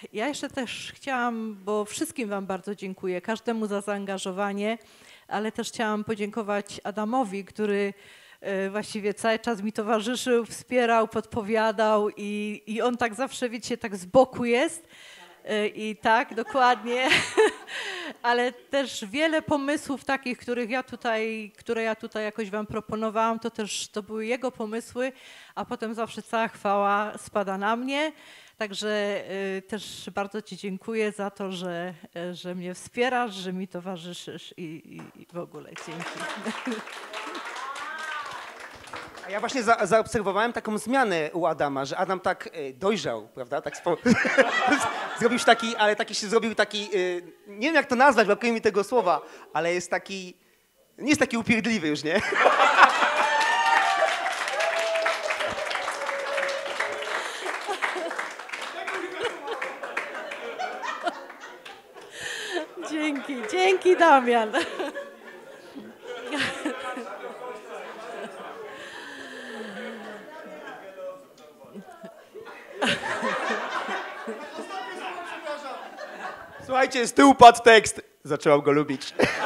Ja jeszcze też chciałam, bo wszystkim wam bardzo dziękuję, każdemu za zaangażowanie, ale też chciałam podziękować Adamowi, który właściwie cały czas mi towarzyszył, wspierał, podpowiadał i on tak zawsze, wiecie, tak z boku jest. I tak, dokładnie, ale też wiele pomysłów takich, które ja tutaj jakoś wam proponowałam, to były jego pomysły, a potem zawsze cała chwała spada na mnie. Także też bardzo ci dziękuję za to, że mnie wspierasz, że mi towarzyszysz i w ogóle dzięki. A ja właśnie zaobserwowałem taką zmianę u Adama, że Adam tak dojrzał, prawda? Tak zrobił się taki, ale taki się zrobił taki, nie wiem jak to nazwać, brakuje mi tego słowa, ale jest taki, nie jest taki upierdliwy już, nie? Dzięki Damian. Słuchajcie, z tyłu padł tekst. Zaczęłam go lubić.